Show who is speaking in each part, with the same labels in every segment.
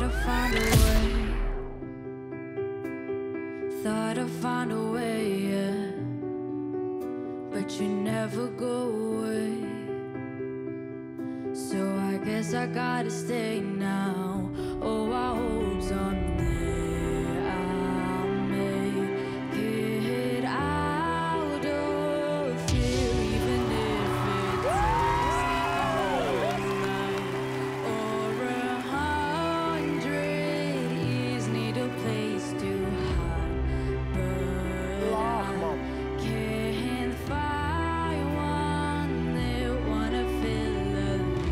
Speaker 1: I'd find a way. Thought I'd find a way, yeah. But you never go away. So I guess I gotta stay now. Oh, I hope someday I'll make it out of here, even if it takes a whole night or 100 years. Need a place to hide, but I can't find one that wanna feel alive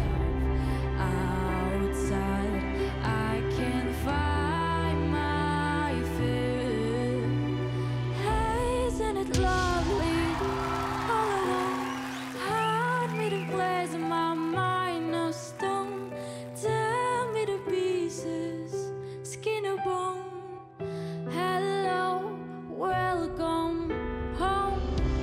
Speaker 1: outside. I can't find my fill. Hey, isn't it lovely? All alone, heart made of glass and my mind of stone. Tear me to pieces, skin or bone. Hello, welcome home.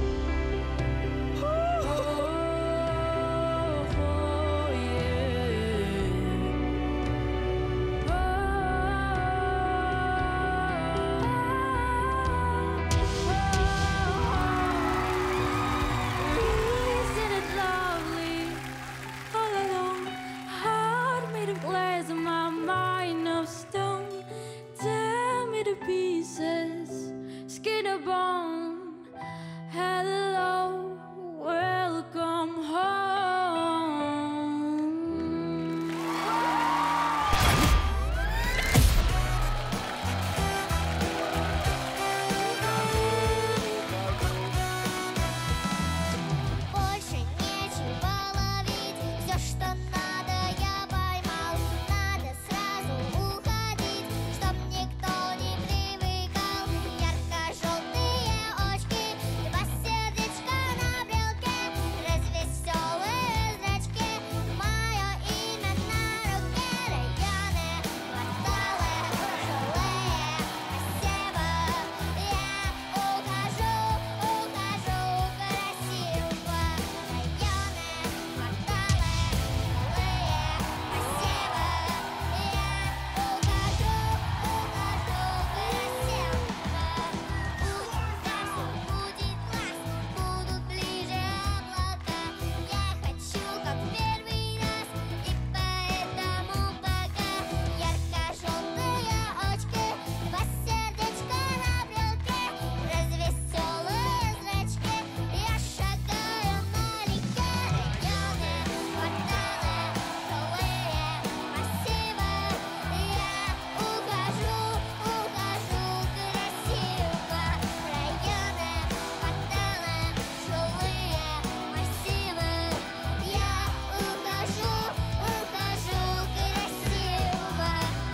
Speaker 1: Isn't it lovely? All alone, heart made of glass and my mind of stone. Tear me to pieces, skin or bone. Hello, welcome home.
Speaker 2: Больше нечего ловить, все, что надо, я поймал. Надо сразу уходить, чтоб никто не привыкал. Ярко-желтые очки, два сердечка на брелке, развеселые зрачки, мое имя на руке. Районы, кварталы, жилые массивы. Я ухожу, ухожу красиво. Районы, кварталы, жилые массивы. Я ухожу, ухожу красиво. Пусть дальше будет класс, будут ближе облака. Я хочу, как в первый раз, и поэтому пока. Ярко-желтые очки, два сердечка на брелке, развеселые зрачки. Я шагаю налегке. Районы, кварталы, жилые массивы. Я ухожу, ухожу красиво. Районы, кварталы, жилые массивы. Я ухожу, ухожу красиво.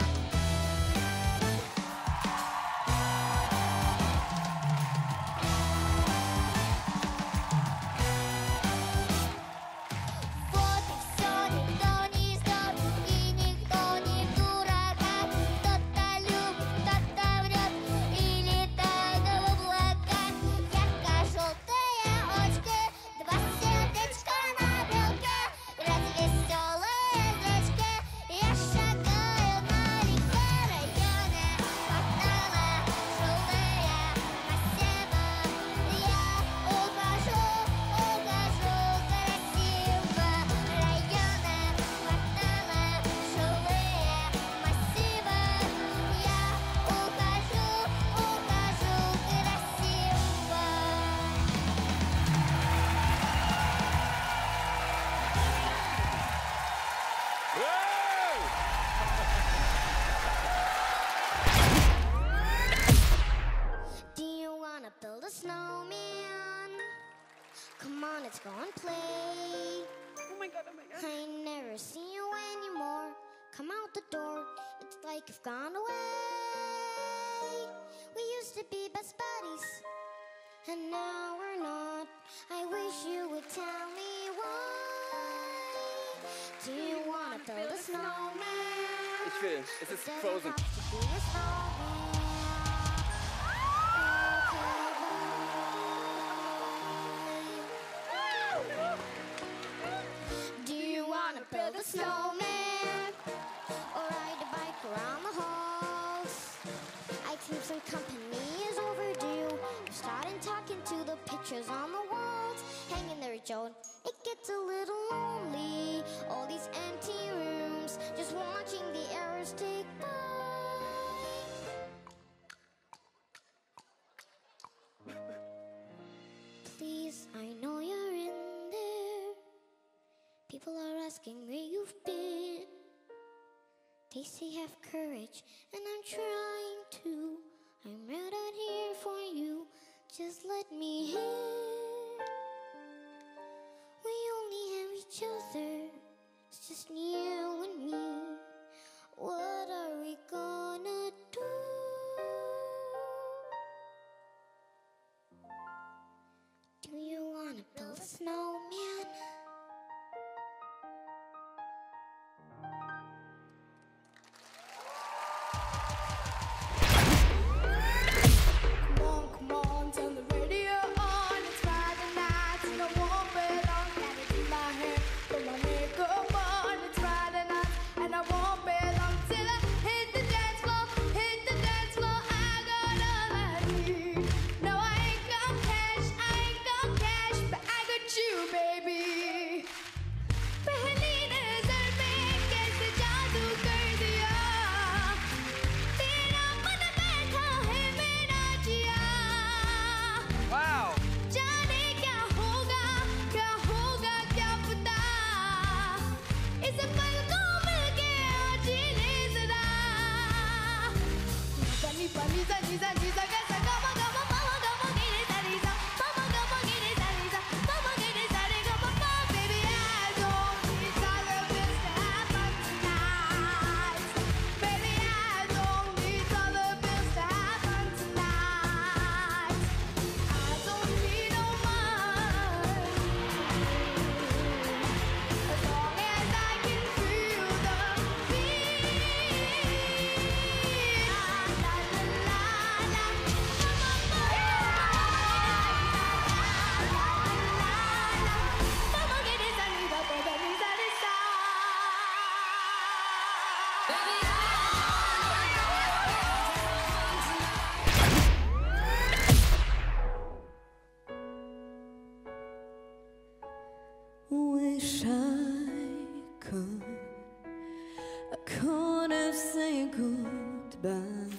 Speaker 2: Вот и все, никто не ждет, и никто не в дураках. Кто-то любит, кто-то врет, и летает в облаках. Ярко-желтые очки, два сердечка на брелке, развеселые зрачки. Я шагаю налегке. Районы, кварталы, жилые массивы. Я ухожу, ухожу красиво. Районы, кварталы, жилые массивы. Я ухожу, ухожу красиво. Do you wanna build a snowman? Come on, let's go and play.
Speaker 3: Oh my god, oh my god.
Speaker 2: I never see you anymore. Come out the door, it's like you've gone away. We used to be best buddies, and now we're not. I wish you would tell me why. Do you wanna build a snowman?
Speaker 3: Ich will. Es ist
Speaker 2: Does it
Speaker 3: Frozen.
Speaker 2: have to be a snowman? Do you wanna build a snowman or ride a bike around pictures on the walls, hanging there, Joan. It gets a little lonely, all these empty rooms, just watching the hours tick by. Please, I know you're in there. People are asking where you've been. They say have courage, and I'm trying to. I'm right out here for you. Just let me in. We only have each other. It's just you and me. What are we gonna do? Do you wanna build a snowman?
Speaker 3: Come on, turn the radio on. It's Friday night and I won't be long. Gotta do my hair, put my makeup on. It's Friday night and I won't be long till I hit the dance floor, hit the dance floor. I got all I need. No, I ain't got cash, but I got you, baby. पहली नजर में कैसे जादू कर दिया, तेरा मन बैठा है मेरा जिया.
Speaker 4: Wow.
Speaker 3: जाने क्या होगा क्या पता, इस पल को मिलके आज ले जरा. Pani pani za ni za ni za ga sa ga ma ge re sa ni za, ma ga ge re sa ni za, ma ge re sa re ga ma pa. Baby, I don't need all of this to happen tonight. Baby, I don't need all of this to happen tonight. I don't need no money, as long as I can feel the beat. La la la la, mama get it, I need a baby, need a desire.
Speaker 1: Wish I could have said goodbye.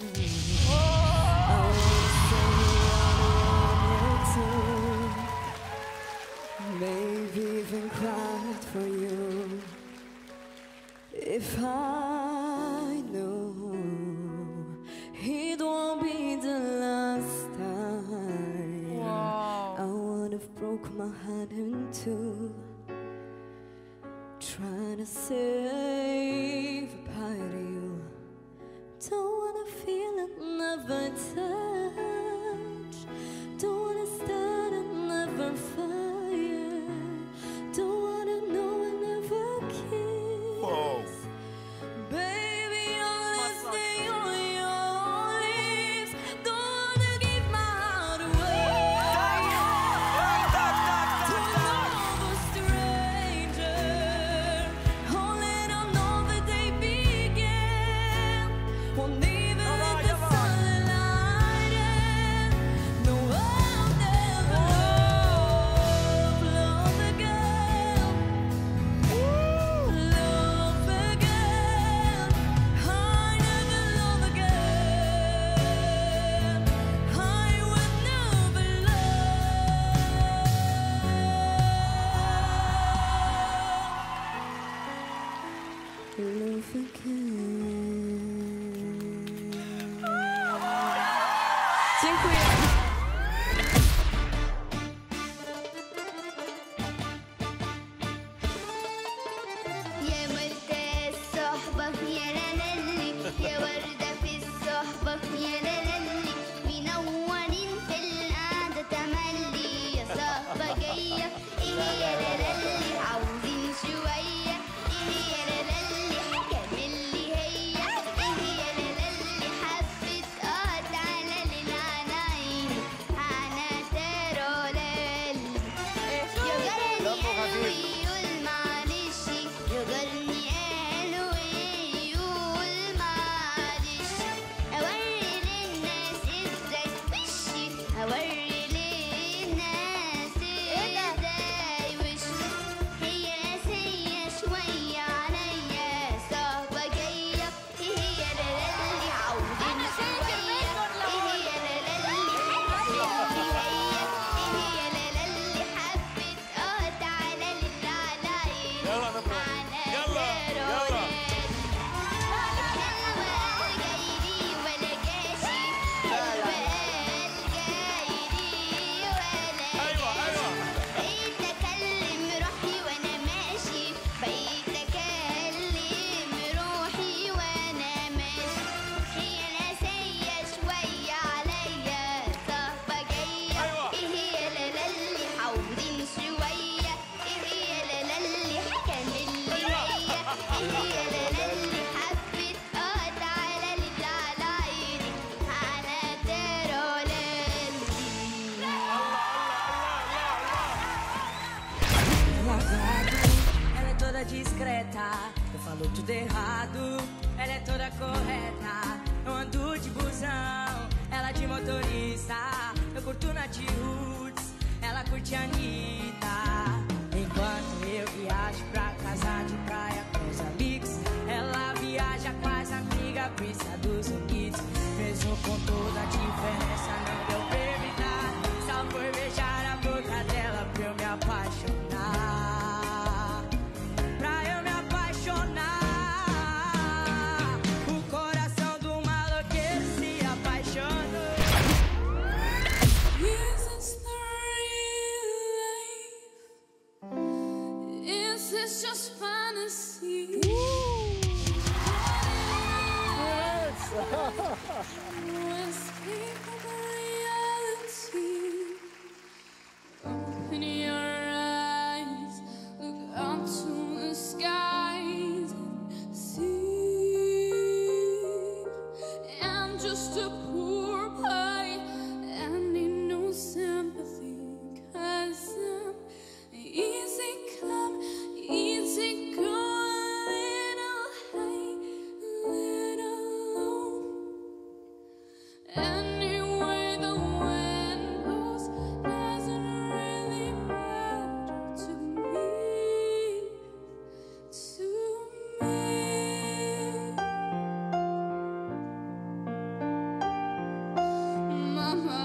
Speaker 1: I would say one maybe even cried for you. If I know it won't be the last time,
Speaker 4: Wow.
Speaker 1: I would have broke my heart in two, trying to save a part of you. Don't wanna feel it, never touch. Don't wanna start another fire. Don't wanna know and never kiss.
Speaker 4: Whoa.
Speaker 1: Baby, I'll stay on your lips. Don't wanna give my heart away. To another stranger, holding on all the day began. Won't even let the sunlight in. No, I'll never know.
Speaker 5: يلا نضرب
Speaker 2: على
Speaker 5: يلا يلا
Speaker 2: الوال جايلي ولا جاشي الوال جايلي ولا
Speaker 5: ايوه ايوه
Speaker 2: بقيت اكلم روحي وانا ماشي بقيت اكلم روحي وانا ماشي هي ناسية شوية عليا صهبة جاية
Speaker 5: أيوة.
Speaker 2: ايه هي لالا اللي حاولين شوية ايه هي لالا اللي هكمل لي هي ايه هي لالا اللي حبت تعالى لي تعالى عيني على ترولندي
Speaker 6: Ela é toda discreta, eu falo tudo errado. Ela é toda correta, eu ando de busão. Ela de motorista, eu curto Nath Roots. Ela curte a Anitta. Enquanto eu viajo pra casa de praia com os amigos, ela viaja com as amigas pro Estados Unidos. Mesmo com toda a diferença, não deu pra evitar. Só foi beijar a boca dela pra eu me apaixonar. Pra eu me apaixonar. O coração do maloqueiro se apaixonou.
Speaker 1: Is this the real life? Is this just fantasy? Escape from reality. Open your eyes, look up to the skies and see. I'm just a poor boy and need no sympathy, 'cause I'm easy come, easy go, little high, little low. Anyway, the wind blows doesn't really matter to me, Mama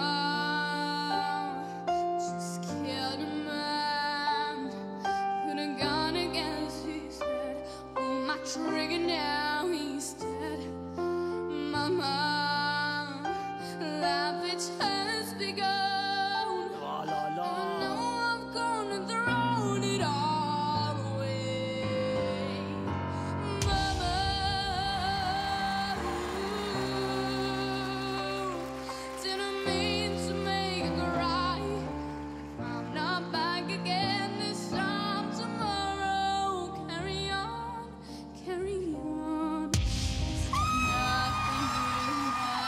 Speaker 1: just killed a man, put a gun against his head, pull my trigger now, he's dead. Mama, life it has begun. I know I'm gonna throw it all away. Mama, didn't mean to make you cry. I'm not back again this time tomorrow. Carry on, carry on. Nothing really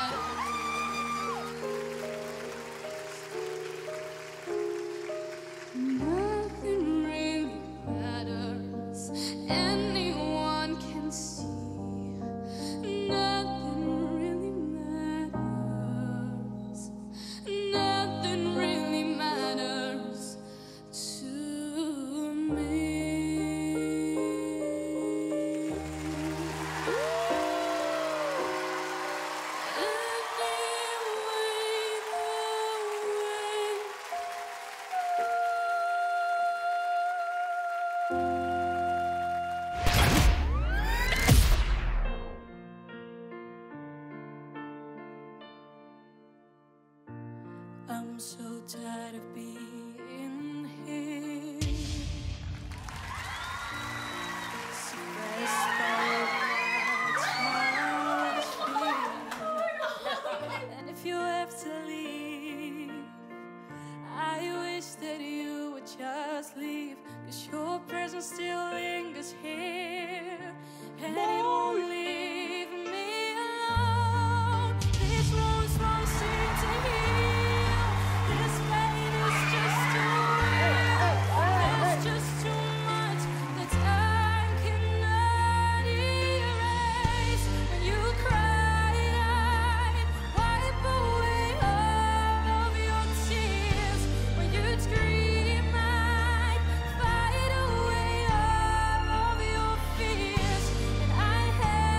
Speaker 1: matters. Nothing really matters. Anyone can see. Nothing really matters. Nothing really matters to me. I'm so tired of being here. So and if you have to leave, I wish that you would just leave, 'cause your presence still lingers here, and it won't leave me alone. These wounds won't seem to heal. This pain is just too real. There's just too much that time cannot erase. When you cried, I'd wipe away all of your tears. When you'd scream, I'd fight away all of your fears. And I had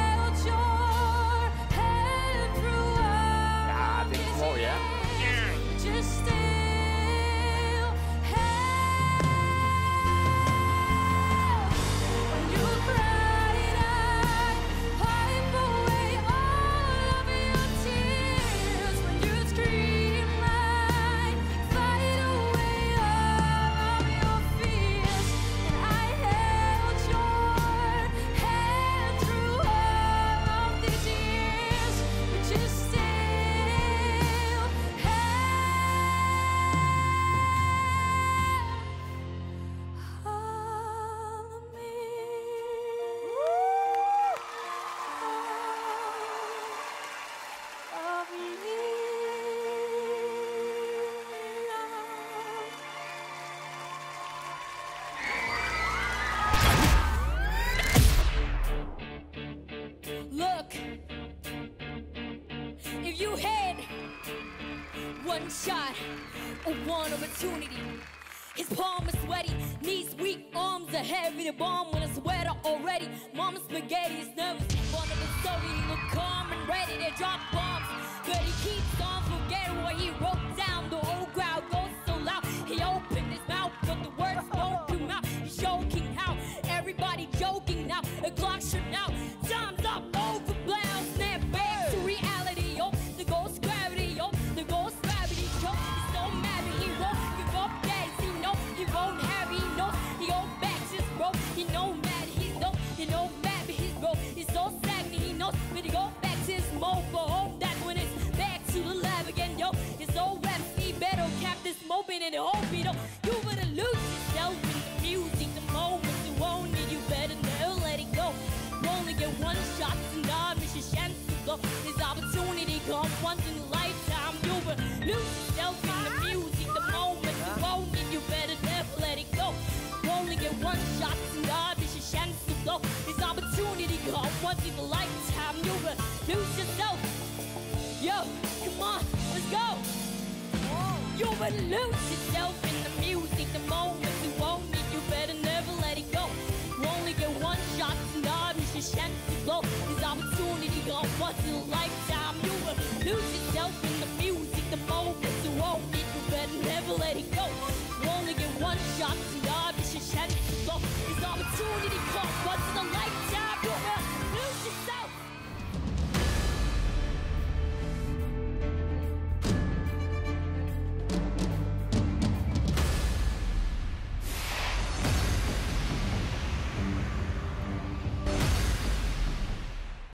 Speaker 6: one opportunity. His palm is sweaty, knees weak, arms are heavy. The bomb with a sweater already. Mama's spaghetti is nervous. One of the story, he look calm and ready to drop bombs. But he keeps on forgetting what he wrote down. The whole crowd goes so loud. He opened his mouth, but the words won't come out. He's joking how everybody joking now. The clock should now. Time's up, over, blow, snap back to reality, yo. The ghost gravity, yo. The ghost gravity, yo. He's so mad that he won't give up, guys. He know he won't have, he knows he go back to his bro. He know mad, he's no, he know mad, but he's broke. He's so stagnant, he knows when he go back to his mofo home. That's when it's back to the lab again, yo. It's so rap, he better cap this moping and hope you know. You better lose yourself in the music, the moment you own it, you better never let it go. You only get one shot, and God miss your chance to go. This opportunity comes once in a lifetime. You better lose yourself in the music, the moment you own it, you better never let it go. You only get one shot, and God miss your chance to go. This opportunity comes once in a lifetime. You better lose yourself. Yo, come on, let's go. You better lose yourself.